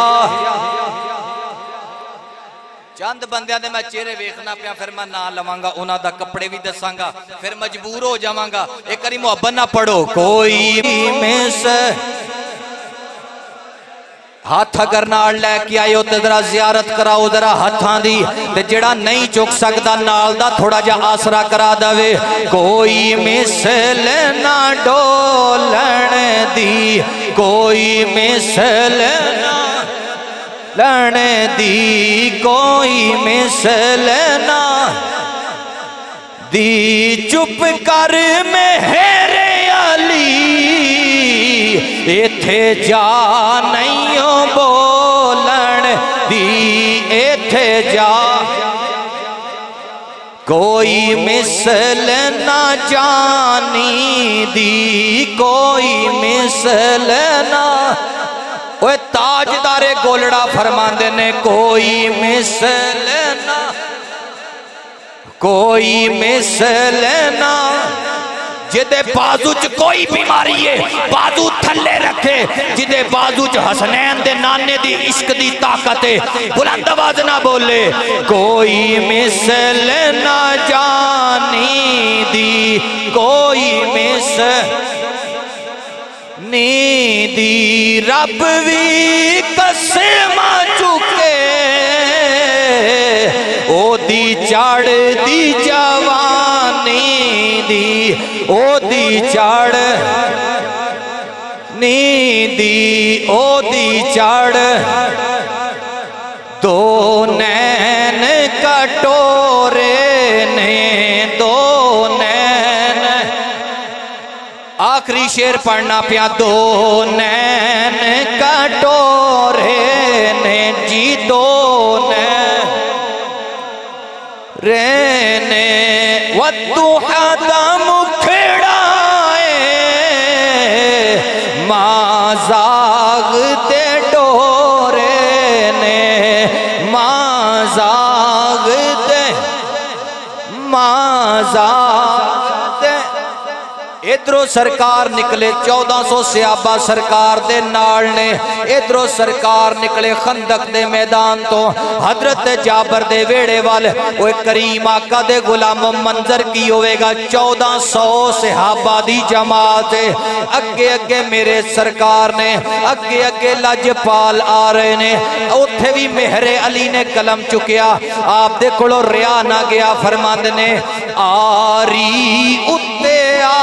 चंद बंदियां दे मैं चेहरे वेखना पिया, फिर मैं ना लवांगा, उन्हां दा कपड़े भी दसांगा, फिर मजबूर हो जावांगा। एक बारी मुहब्बत ना पढ़ो कोई मिस हाथ अगर नाल लैके आयो तो जरा जियारत कराओ जरा हाथां दी, ते जेड़ा नहीं चुक सकता नाल दा थोड़ा जा आसरा करा दवे। कोई मिसल ना डोलण दी, कोई मिसल ना लण दी, कोई मिसल ना दी। चुप कर मेरे अली इथे जा नहीं बोलन दी, इथे जा। कोई मिसल ना जानी दी, कोई मिसल ना। ओए ताजदारे गोलड़ा फरमांदे ने कोई मिसल ना, कोई मिसल ना। जिदे बाजू च कोई बीमारी है बाजू थले रखे, जिदे बाजू च हसनैन दे नाने दी इश्क दी ताकत है, बुलंद आवाज ना बोले कोई मिसल ना जानी दी, कोई मिस नीदी। रब भी कसम चुके ओदी चढ़ दी जवानी दी, ओदी चढ़ नीदी, ओदी चढ़। दो नैन कटोरे ने, दो नैन। आखिरी शेर पढ़ना पिया। दो नैन कटोरे ने जी, दो नैन रेने। वद्दुहा दा मुखड़ा मां जाग ते डोरे ने, मां जाग ते मां जाग ते। इधरों सरकार निकले 1400 सियाबा सरकार दे नाल ने, इधरों सरकार निकले खंदक दे मैदान तो हजरत जाबर दे वेड़े वाल। ओए करीम आका दे गुलामों मंजर की होवेगा 1400 सिहाबा दी जमात अगे अगे मेरे सरकार ने, अगे अगे लजपाल आ रहे ने। उत्थे भी मेहरे अली ने कलम चुकिया, आप दे कोलों रिया ना गया। फरमांद ने आरी उत्ते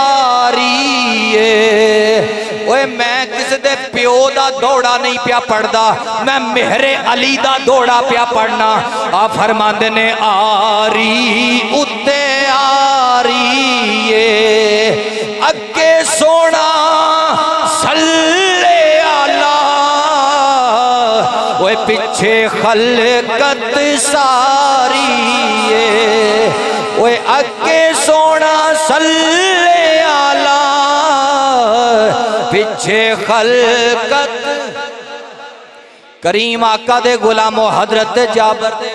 ओए मैं किसी दे प्यो दा दौड़ा नहीं पिया पढ़दा, मैं मेहरे अली दा दौड़ा पिया पढ़ना। आ फरमांदे ने आरी उत्ते आरी अगे सोना सल्ले आला, ओए पीछे खलकत सारी ओए अगे सोना सल्ले आला, पीछे खलकत। करीम आका दे गुलामो हजरत जाबर दे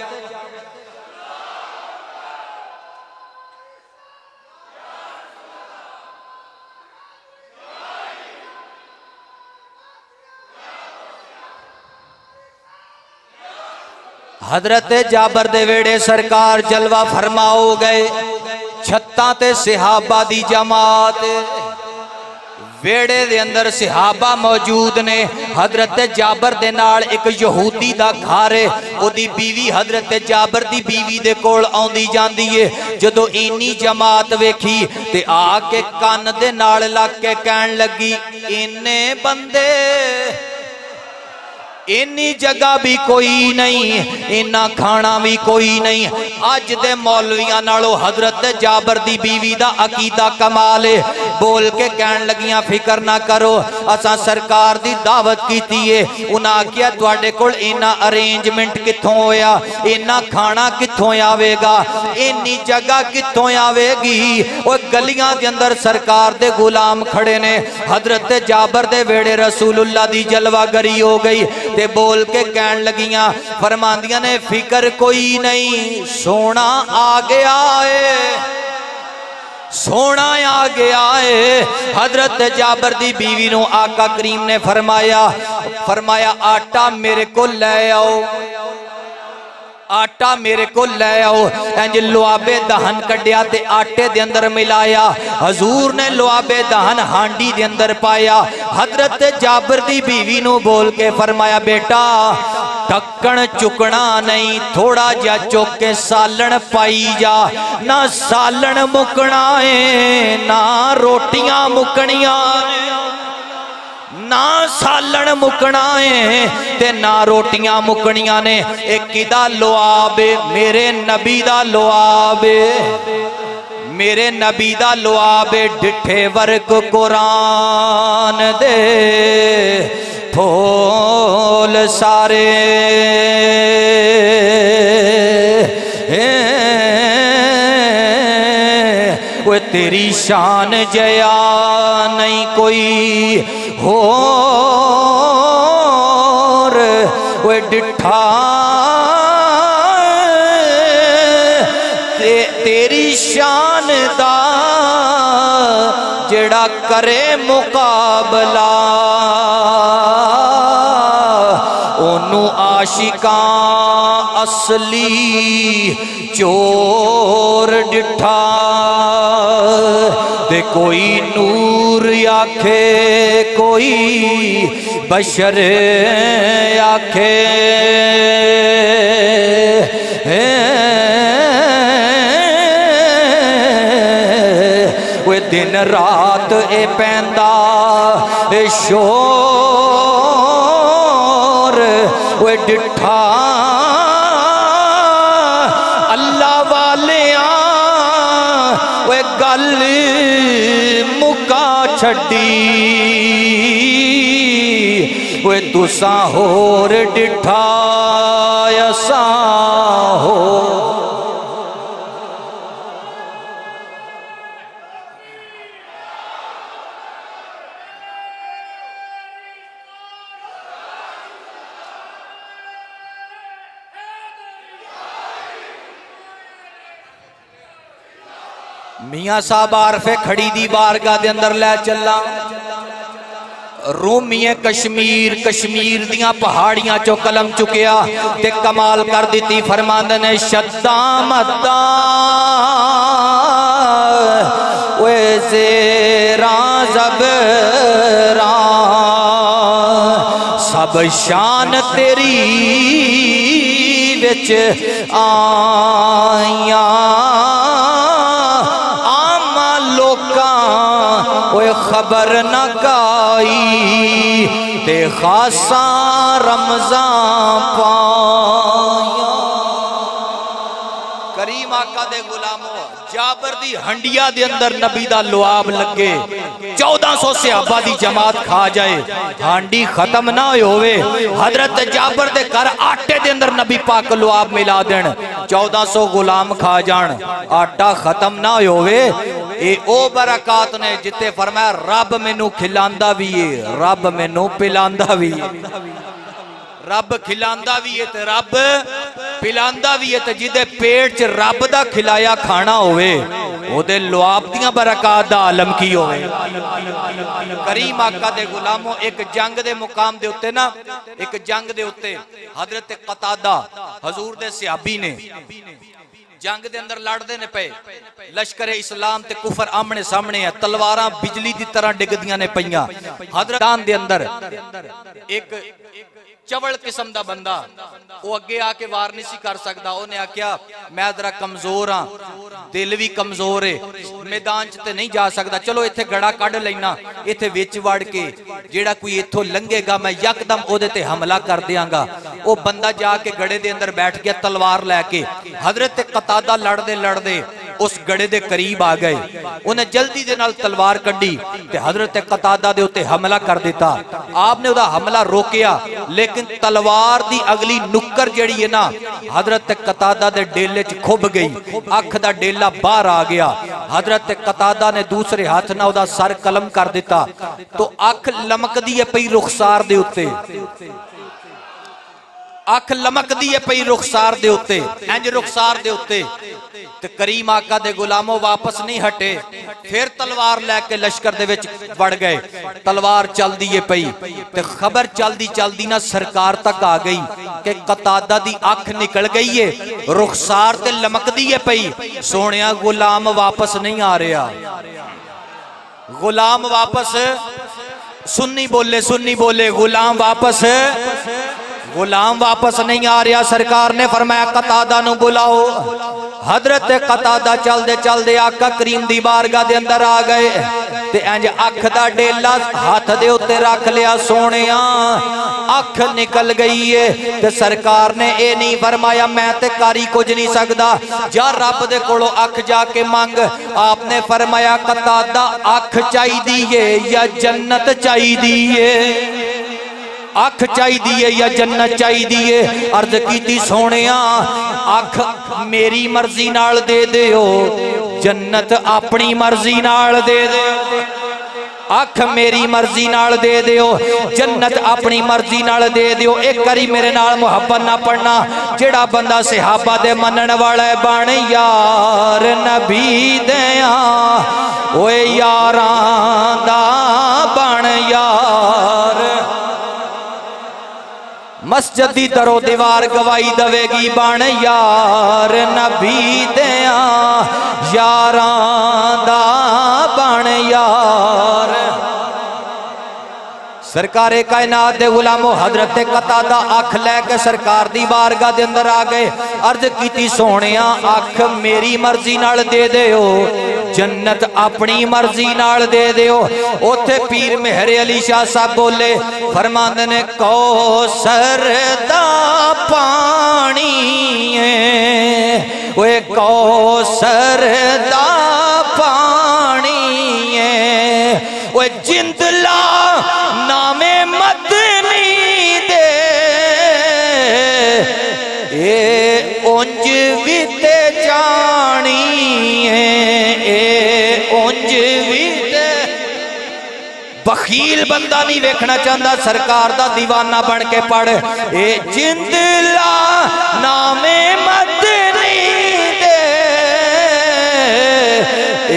हजरत जाबर दे वेड़े सरकार जलवा फरमाओ गए। छत्तां ते सिहाबा दी जमात, वेड़े दे अंदर सिहाबा मौजूद ने। हजरत जाबर दे नाल एक यहूदी दा घर है, ओदी बीवी हजरत जाबर दी बीवी दे कोल आउंदी जांदी है। जदों इन्नी जमात वेखी ते आके कान दे नाल लग के कहन लगी, इन्ने बंदे इन्नी जगह भी कोई नहीं, इन्ना खाना भी कोई नहीं। अज दे मौलवियां नालों हजरत जाबर दी बीवी दा अकीदा कमाल है। बोल के कहन लगियां फिकर ना करो, असा सरकार दी दावत कीती है। उन्हें आख्या तुहाडे कोल इन्ना अरेंजमेंट कित्थों होया, इन्ना खाना कित्थों आवेगा, इन्नी जगह कित्थों आवेगी। और गलियां दे अंदर सरकार दे गुलाम खड़े ने। हजरत जाबर दे वेड़े रसूलुल्लाह दी जलवागरी हो गई ते बोल के कहन लगियां, फरमांदियां ने फिकर कोई नहीं, सोना आ गया है, सोना आ गया है। हजरत जाबर दी बीवी नू आका करीम ने फरमाया आटा मेरे को ले आओ, आटा मेरे को ले आओ। इंज लुआबे दहन कढ़िया ते आटे दे अंदर मिलाया। हजूर ने लुआबे दहन हांडी दे अंदर पाया। हजरत जाबर दी बीवी नू बोल के फरमाया, बेटा ढक्कन चुकना नहीं, थोड़ा जा चुक के सालन पाई जा। ना सालन मुकना है, ना रोटियां मुकनियां, ना सालन मुकना है ते ना रोटियां मुकनियां ने। एक किदा लुआब मेरे नबी दा लुआब, मेरे नबी दा लुआब डिठे वर्क कुरान दे फूल सारे वो तेरी शान जया नहीं कोई होर। वो डिठा तेरी शान दा जेड़ा करे मुकाबला, ओनू आशिकां असली चोर डिठा। ते कोई नूर आखे कोई बशर आखे, वे दिन रात ए पैंदा शोर। वे डिठा अल्लाह वालिया वे गल मुका छड़ी। वे तुसा होर डिठा असा हो। मियां साहब आरफे खड़ी दी बारगाह दे अंदर लै चला। रूमीए कश्मीर, कश्मीर दियां पहाड़ियां चो कलम चुकिया ते कमाल कर दी। फरमांदे ने शद्दा मद्दा वे ज़ेरा ज़बरा सब शान तेरी विच आया। आमा लोकां ओए खबर न काई ते खासा रमजान पाया। करीम आका दे गुलामो जाबर दी हंडिया दे अंदर नबी दा लुआब लगे 1400 सहाबा दी जमात खा जाए हांडी खत्म ना होवे। हजरत जाबर दे घर आटे दे अंदर नबी पाक लुआब मिला देन 1400 गुलाम खा जान आटा खत्म ना होवे। ए ओ बरकत ने जिते फरमाया रब मैनू खिलांदा भी है, रब मैनू पिलांदा भी है। रब खिलांदा भी है ते रब पिलांदा भी है। ते जिदे पेट च रब दा खिलाया खाना होवे ओदे लुआब दियां बरकत दा आलम की होवे। करीम आका दे गुलामो एक जंग दे मुकाम दे उत्ते ना, एक जंग दे उत्ते हजरत कतादा हजूर दे सहाबी ने जंग दे अंदर लड़दे ने पे। लश्कर इस्लाम ते कुफर आमने सामने है, तलवारां बिजली दी तरह डिगदियां ने पईयां। हजरत दे अंदर एक चवल किस्म दा बंदा वो अगे आके वार नहीं सी कर सकता। उन्हें आख्या मैं जरा कमजोर हाँ, दिल भी कमजोर है, मैदान च ते नहीं जा सकता, चलो इत्थे गड़ा कढ़ लेना, इत्थे विच वड़ के जेड़ा कोई इत्थों लंघेगा मैं यकदम ओदे ते हमला कर दियांगा। वो बंदा जाके गड़े दे अंदर बैठ गया तलवार लैके। हजरत कतादा लड़दे लड़दे उस गड़े दे करीब आ गए। उन्हें जल्दी दे नाल तलवार कड्डी ते हजरत कतादा दे उत्ते हमला कर दिता। आपने उदा हमला रोकिया लेकिन तलवार दी अगली नुक्कर जेड़ी है ना हजरत कतादा दे डेले च खुब गई, अख दा डेला बाहर आ गया। हजरत कतादा ने दूसरे हाथ ना उदा सर कलम कर दिता तो अख लमकदी है पई रुखसार दे उत्ते, अख लमकदी है पई रुखसार दे उत्ते, इंज रुखसार दे उत्ते। ते करीम आका दे गुलामों वापस नहीं हटे, फिर तलवार लैके लश्कर दे विच वड़ गए। तलवार चलदी है पई ते खबर चलदी चलदी ना सरकार तक आ गई कि कतादा दी अख निकल गई है, रुखसार ते लमकदी है पई। सोनिया गुलाम वापस नहीं आ रहा, गुलाम वापस सुन्नी बोले गुलाम वापस नहीं आ रहा। सरकार ने फरमाया कतादा नु बुलाओ। हजरत कतादा चलदे चलदे आका करीम दी बारगाह दे अंदर आ गए ते इंज अख दा डेला हाथ दे उत्ते रख लिया। सोनिया अख निकल गई है ते सरकार ने ये नहीं फरमाया मैं ते कारी कुछ नहीं सकदा, जा रब दे कोलों अख जाके मंग। आपने फरमाया कतादा अख चाहिदी है या जन्नत चाहिदी है, अख चाहिए या जन्नत चाहिए। अर्ज की सोनिया अख मेरी मर्जी नाल दे दियो, जन्नत अपनी मर्जी नाल दे दियो। अख मेरी मर्जी नाल दे दियो, जन्नत अपनी मर्जी नाल दे दियो। एक करी मेरे नाल मुहब्बत ना पढ़ना, जेड़ा बंदा सहाबा दे मनन वाला बन यार नबी दिया ओए यारां दा बन यार। मस्जिद दी दरो दीवार गवाही दवेगी बन यार नबी दिया यारां दा बन यार। सरकारे कायनात दे गुलामो हजरत कतादा अख लैके सरकार दी बारगाह दे अंदर आ गए। अर्ज की सोनिया अख मेरी मर्जी नाल दे दियो, जन्नत अपनी मर्जी नाल दे दियो। उथे पीर मेहर अली शाह साहब बोले फरमांदे ने कौसर दा पानी ओए कौसर दा पानी ओए जिंदला नामे मदनी दे ए उंज भी ते जानी उंज भी ते। बखील बंदा नहीं वेखना चाहता, सरकार दा दीवाना बन के पढ़ ए जिंदला नामे मदनी दे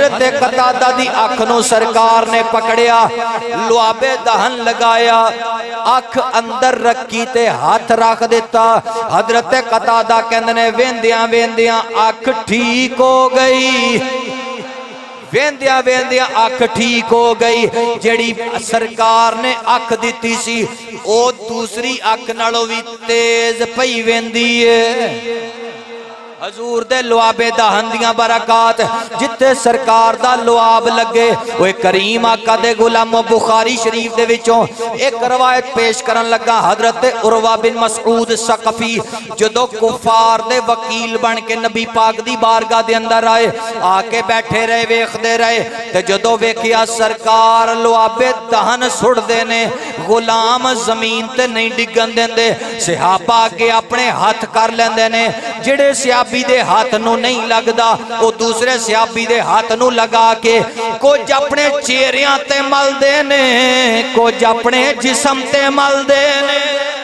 हजरत कतादा दी अख नूं सरकार ने पकड़िया, लुआबे दहन लगाया, अख अंदर रखी ते हाथ रख दिता। हजरत कतादा कहंदे ने वेंदियां वेंदियां अख ठीक हो गई, वेंदिया वेंदिया अख ठीक हो गई। जेड़ी सरकार ने अख दी सी ओ दूसरी अख नालों भी तेज पई वेंदी है। हजूर दे लुआबे दहन दियां बरकात, जिथे सरकार दा लुआब लगे। ओए करीम आका दे गुलामो, बुखारी शरीफ दे विचों एक रवायत पेश करन लगा। हजरत उरवा बिन मसऊद सकफी जदों कुफार दे वकील बन के नबी पाक दी बारगाह दे अंदर आए, आके बैठे रहे, वेखदे रहे ते जदों वेखिया सरकार लुआबे दहन सुटदे ने, गुलाम जमीन ते नहीं डिगन देंदे। सहाबा के अपने हाथ कर लेंदे ने, जिहड़े सहाबी दे हाथ नूं नहीं लगदा वो दूसरे सहाबी दे हाथ नूं लगा के कुछ अपने चेहरियां ते मलदे ने, कुछ अपने जिस्म ते मलदे ने,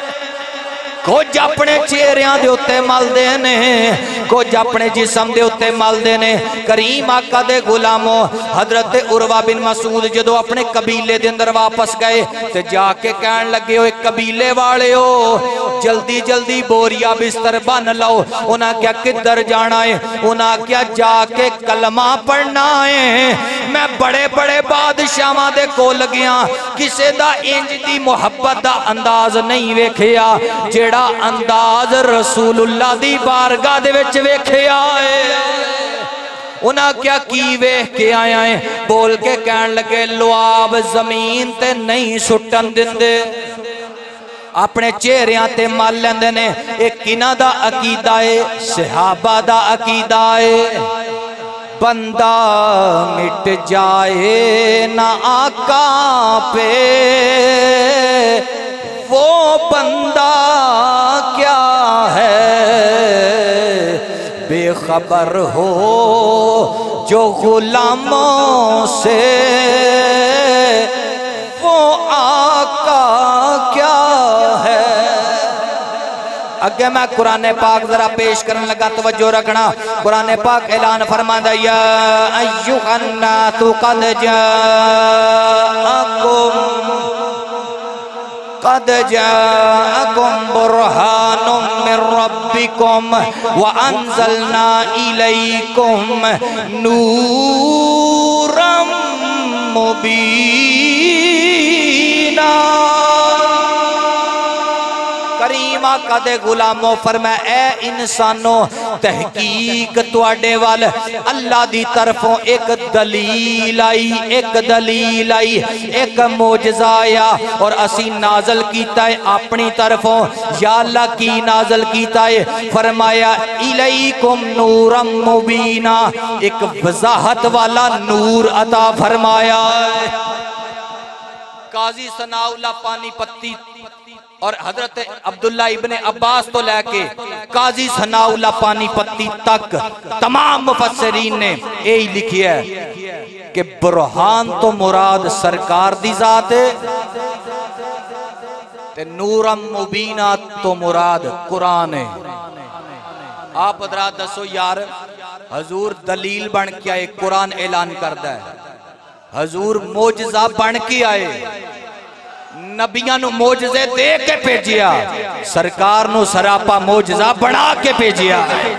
कुछ अपने चेहरियां दे उत्ते मलदे ने, कुछ अपने जिस्म दे उत्ते मलदे ने। करीम आका दे गुलामो, हजरत उरवा बिन मसूद जदों अपने कबीले दे अंदर वापस गए ते जाके कहन लगे, ओए कबीले वाले हो, जल्दी जल्दी बोरिया बिस्तर बन लो। उन्हें क्या किधर जाना है? उन्हें क्या जाके कलमा पढ़ना है। मैं बड़े बड़े बादशाहां दे कोल गया, किसे दा इंज दी मुहब्बत दा अंदाज नहीं वेखिया जेड़ा अंदाज रसूलुल्लाह दी बारगाह दे विच वेखिया है। उन्हें क्या की वेख के आया है? बोल के कहन लगे, लुआब जमीन ते नहीं सुटन दिंदे, अपने चेहरियां ते मल लेंदे ने। एक किना दा अकीदा है? सहाबा दा अकीदा है। बंदा मिट जाए ना आका पे, वो बंदा क्या है, बेखबर हो जो गुलामों से, वो आका क्या है। अगे मैं कुरान पाक जरा पेश करने लगा, तवज्जो रखना। कुरान पाक ऐलान फरमांदा, या अय्युहन नासु कद जाअकुम बुरहानुम मिर रब्बिकुम व अंज़लना इलैकुम नूरम मुबीना। करीम आका दे गुलामों फरमाया, ए इंसानों, तहकीक तुहाडे वाल अल्लाह दी तरफों एक दलील आई, एक दलील आई, एक मोजज़ा आया और असी नाजल कीता है अपनी तरफों। या अल्लाह की नाजल कीता है? फरमाया, इलैकुम नूरम मुबीना, एक वजाहत वाला नूर अता फरमाया। काजी सनाउल्लाह पानीपत्ती और हजरत अब्दुल्ला इब्ने अब्बास तो लेके काजी सनाउल्लाह पानीपत्ती तक तमाम मुफस्सिरीन ने यही लिखिया है कि बुरहान तो मुराद सरकार दी जात है ते नूरम मुबीना तो मुराद कुरान है। आप हजरात दसो यार, हजूर दलील बन के आए, कुरान ऐलान करता है। हजूर मोजज़ा बन के आए, नबियां नू मोजज़े दे के भेजिया, सरकार नू सरापा मोजज़ा बना के भेजिया।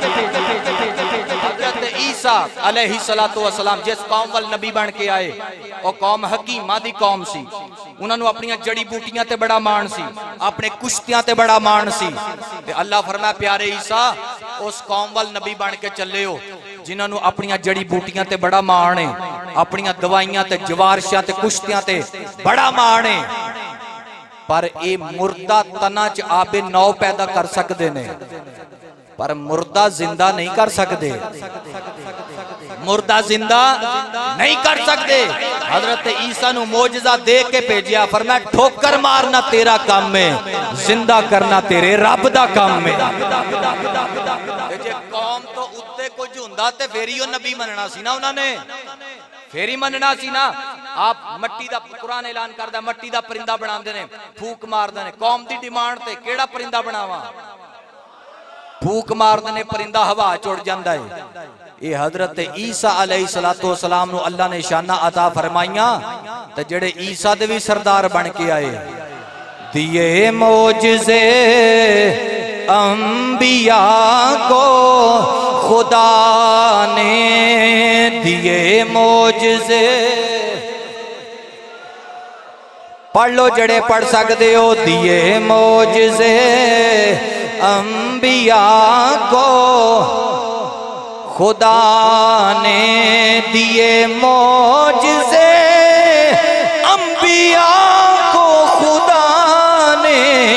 हज़रत ईसा अलैहिस्सलातु वस्सलाम जिस कौम वाल नबी बन के आए, वो कौम हकीमा दी कौम सी। उन्होंने अपनी जड़ी बूटियां ते बड़ा मान सी, अपने कुश्तियां ते बड़ा मान सी। ते अल्लाह फरमाया, प्यारे ईसा उस कौम वाल नबी बन के चले हो जिन्होंने अपनी जड़ी बूटियां ते बड़ा मान है, अपनी दवाइयां ते जवारशां ते कुश्तियां ते बड़ा मान है। पर ये मुर्दा तना च आबे नौ पैदा कर सकते ने, पर मुर्दा जिंदा नहीं कर सकते, मुर्दा जिंदा नहीं कर सकते। हजरत ईसा नू मोजज़ा दे के भेजिया, फरमाया ठोकर मारना तेरा काम है, जिंदा करना तेरे रब दा काम है। जे कौम तो उत्ते कुछ हुंदा ते फिर ही नबी मनना सी ना, उन्होंने फिर ही मनना सी ना। आप मट्टी दा कुरान ऐलान करदा, मट्टी दा परिंदा बनांदे ने, फूक मारदे ने। कौम दी डिमांड ते केड़ा परिंदा बनावा? फूक मारदे ने परिंदा हवा च उड़ जांदा है। ये हजरत ईसा अलैहिस्सलातु वस्सलाम नू अल्लाह ने शाना अता फरमाइया ते जेड़े ईसा दे भी सरदार बन के आए। दिए मोजज़े अंबिया को खुदा ने दिए मोजज़े। पढ़ लो जड़े पढ़ सकते हो। दिए मोजज़े अंबिया को खुदा ने दिए मोजज़े अंबिया को खुदा ने।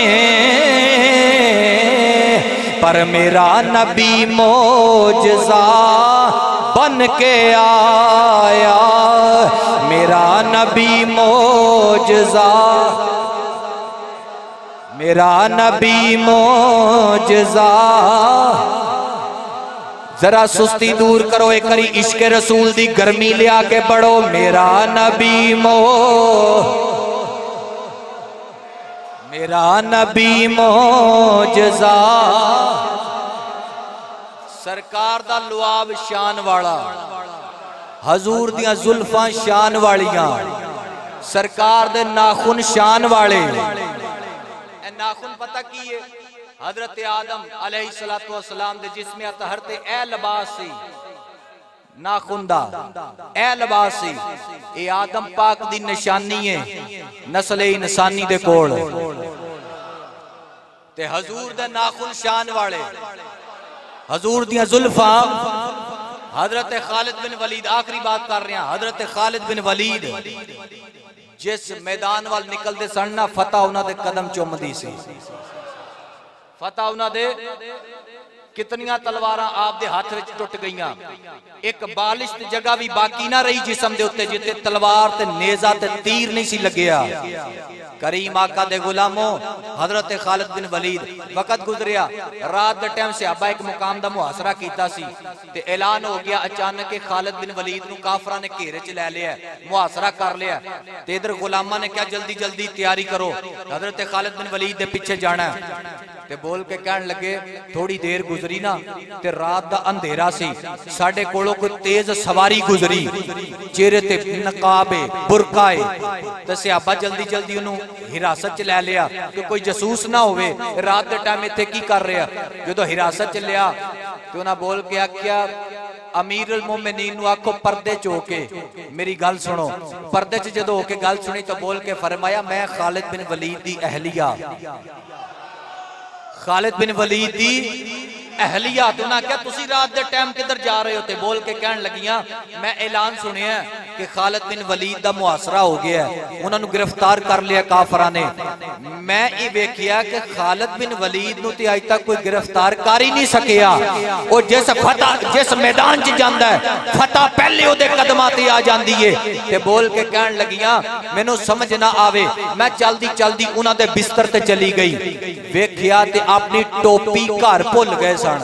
पर मेरा नबी मोजज़ा बन के आया। मेरा नबी मोजज़ा, मेरा नबी मोजज़ा। जरा सुस्ती दूर करो, एक करी इश्क रसूल दी गर्मी लिया के पढ़ो। मेरा नबी मेरा नबी मोजज़ा। सरकार दा लुआब शान वाला, हजूर दियां जुल्फां शान वालियां, सरकार दे नाखून शान वाले। नाखून पता की है? हजरत आदम अलैहिस्सलातु वस्सलाम दे जिस्म अतहर ते ए लिबास सी नाखून दा, ए लिबास सी। ए आदम पाक दी निशानी है नस्ल इंसानी दे कोल। ते हजूर दे नाखून शान वाले, हजूर दियां जुल्फां। हजरत खालिद बिन वलीद, आखिरी बात कर रहे हैं, हजरत खालिद बिन वलीद जिस मैदान वाल निकलते सन ना, फतह उन्हां दे कदम चुमदी सी। फतह उन्हां दे कितनियां तलवारां आप दे हाथ विच टुट गईयां। एक बालिश जगह भी बाकी ना रही जिसम दे उत्ते जिते तलवार ते नेजा ते तीर नहीं सी लगया। करीम आका दे गुलामों, हजरत खालिद बिन वलीद वक्त गुजरिया, रात के टाइम सहाबा एक मुकाम दा मुहासरा कीता सी ते ऐलान हो गया अचानक के खालिद बिन वलीद नू काफरा ने घेरे च ले लिया, मुहासरा कर लिया। ते इधर गुलामा ने क्या जल्दी जल्दी तैयारी करो, हजरत खालिद बिन वलीद दे पीछे जाना। ते बोल के कहन लगे थोड़ी देर गुजरी ना ते रात दा अंधेरा सी, साडे कोलों कोई तेज सवारी गुजरी, चेहरे ते नकाब है, बुरका है। ते सहाबा जल्दी जल्दी उन्होंने हिरासत च ले लिया कि कोई जसूस ना होवे, रात के टाइम इत्थे की कर रहा। जो हिरासत च लिया तो उन्हें बोल के आख्या अमीरुल मोमिनीन नू आखो पर्दे च होके मेरी गल सुनो। पर्दे च जदों होके गल सुनी तो बोल के फरमाया मैं खालिद बिन वलीद दी अहलिया, खालिद बिन वलीद दी अहलिया। तो ना क्या तुसी रात दे टाइम किधर जा रहे हो? ते बोल के कहन लगियां मैं ऐलान सुनिया कि खालिद बिन वलीद दा मुहासरा हो गया है, उन्होंने गिरफ्तार कर लिया काफरा ने। मैं ये वेखिया कि खालिद बिन वलीद नू ते अज तक कोई गिरफ्तार कर ही नहीं सकिया। वो जिस फतह जिस मैदान च जांदा है फतह पहले ओदे कदमां ते आ जांदी है। ते बोल के कहन लगियां मैनू समझ ना आवे, मैं चलदी चलदी उन्हां दे बिस्तर ते चली गई, वेखिया ते अपनी टोपी घर भुल गए सन।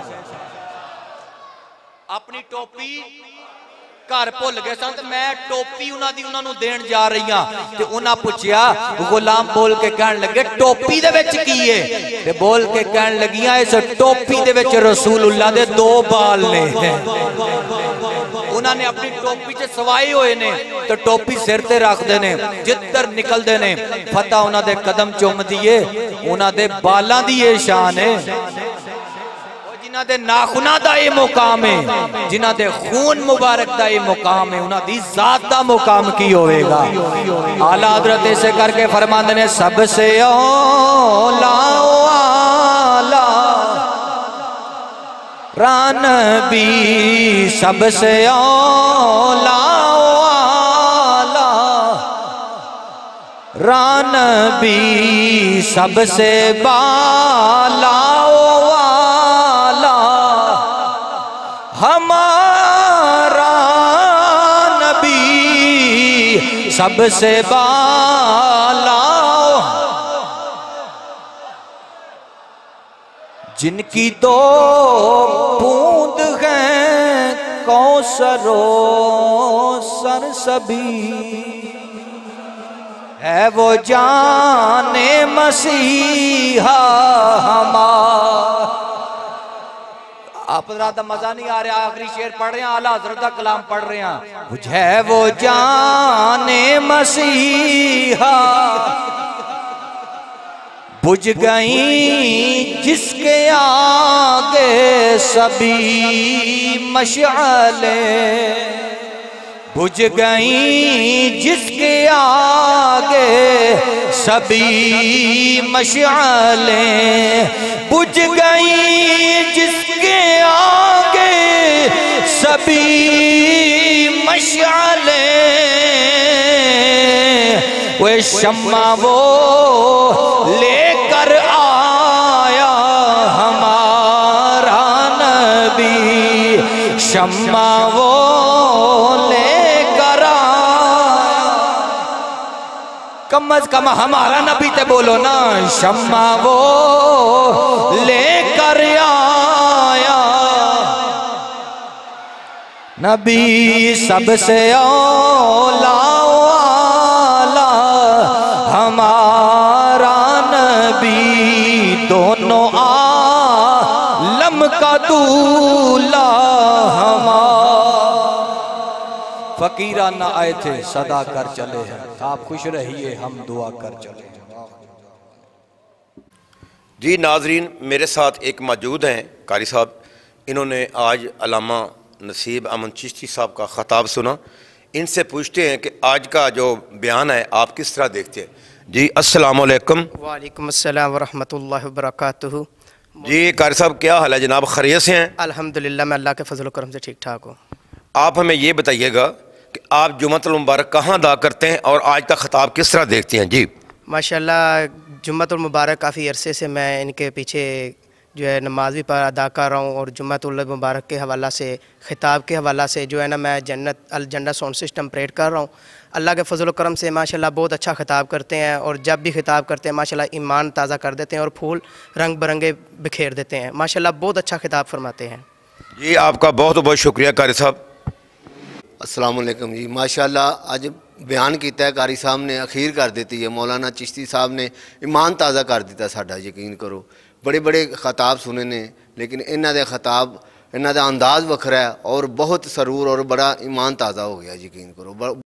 अपनी टोपी घर भुल गए सन। मैं टोपी उन्होंने देन जा रही हाँ। ते उन्हें पूछया, गुलाम बोल के कहन लगे टोपी दे विच की है? ते बोल के कहन लगियां इस टोपी दे विच रसूलुल्लाह दे 2 बाल ने। उन्होंने अपनी टोपी च सवाए हुए ने तो टोपी सिर ते रखते ने, जिधर निकलते ने फतह उन्होंने दे कदम चुमदी है, उन्होंने दे बालां दी ये शान है। जिन्हां दे नाखूनां दा ये मुकाम है, जिन्हां दे खून मुबारक दा ये मुकाम है, उन्हां दी जात दा मुकाम की होवेगा। आला हजरत ऐसे करके फरमाते ने सबसे औला आला रान भी, सबसे औला आला रान भी, सबसे बाला हमारा नबी, सबसे बाला। जिनकी 2 बूंद हैं कौसरो सरसबी, है वो जाने मसीहा हमारा। आप हजरात दा मजा नहीं आ रहा, आखिरी शेर पढ़ रहे हैं, आला हजरत दा कलाम पढ़ रहे हैं। बुझे वो जाने मसीहा बुझ गई जिसके आगे सभी मशाले, बुझ गई जिसके आगे सभी मशाले, बुझ गई जिसके आगे सभी मशाले, वो शम्मा वो लेकर आया हमारा नबी, शम्मा वो लेकर आया, कम अज कम हमारा नबी ते बोलो ना, शम्मा वो लेकर आया नबी सबसे औला वाला हमारा नबी, दोनों आलम का दूल्हा हमारा। फकीरा ना आए थे सदा कर चले हैं, आप खुश रहिए हम दुआ कर चले। जी नाजरीन, मेरे साथ एक मौजूद हैं कारी साहब, इन्होंने आज अल्लामा नसीब अमन चिश्ती साहब का ख़ताब सुना। इनसे पूछते हैं कि आज का जो बयान है आप किस तरह देखते हैं। जी अस्सलाम वालेकुम। वालेकुम अस्सलाम वरहमतुल्लाहि वबरकातुहू। जी कारी साहब क्या हाल है जनाब, खैरियत से हैं? अल्हम्दुलिल्लाह मैं अल्लाह के फजल करम से ठीक ठाक हूँ। आप हमें ये बताइएगा कि आप जुम्मतुल मुबारक कहाँ अदा करते हैं और आज का ख़ताब किस तरह देखते हैं? जी माशाल्लाह जुम्मतुल मुबारक काफ़ी अरसे से मैं इनके पीछे जो है नमाज भी पर अदा कर रहा हूँ, और जुम्मतुल मुबारक के हवाला से ख़िताब के हवाला से जो है ना मैं जन्नत अल जन्नत साउंड सिस्टम परेड कर रहा हूँ। अल्लाह के फजल करम से माशाल्लाह बहुत अच्छा ख़िताब करते हैं, और जब भी ख़िताब करते हैं माशाल्लाह ईमान ताज़ा कर देते हैं और फूल रंग बिरंगे बिखेर देते हैं। माशाल्लाह बहुत अच्छा ख़िताब फरमाते हैं। जी आपका बहुत बहुत शुक्रिया कारी साहब। अस्सलाम वालेकुम जी। माशाल्लाह अज बयान किया कारी साहब ने, अखीर कर दी है मौलाना चिश्ती साहब ने, ईमान ताज़ा कर दिता साडा, यकीन करो। बड़े बड़े खताब सुने ने, लेकिन इन्हों के खताब इन्हों का अंदाज़ वखरा है और बहुत सरूर और बड़ा ईमान ताज़ा हो गया, यकीन करो।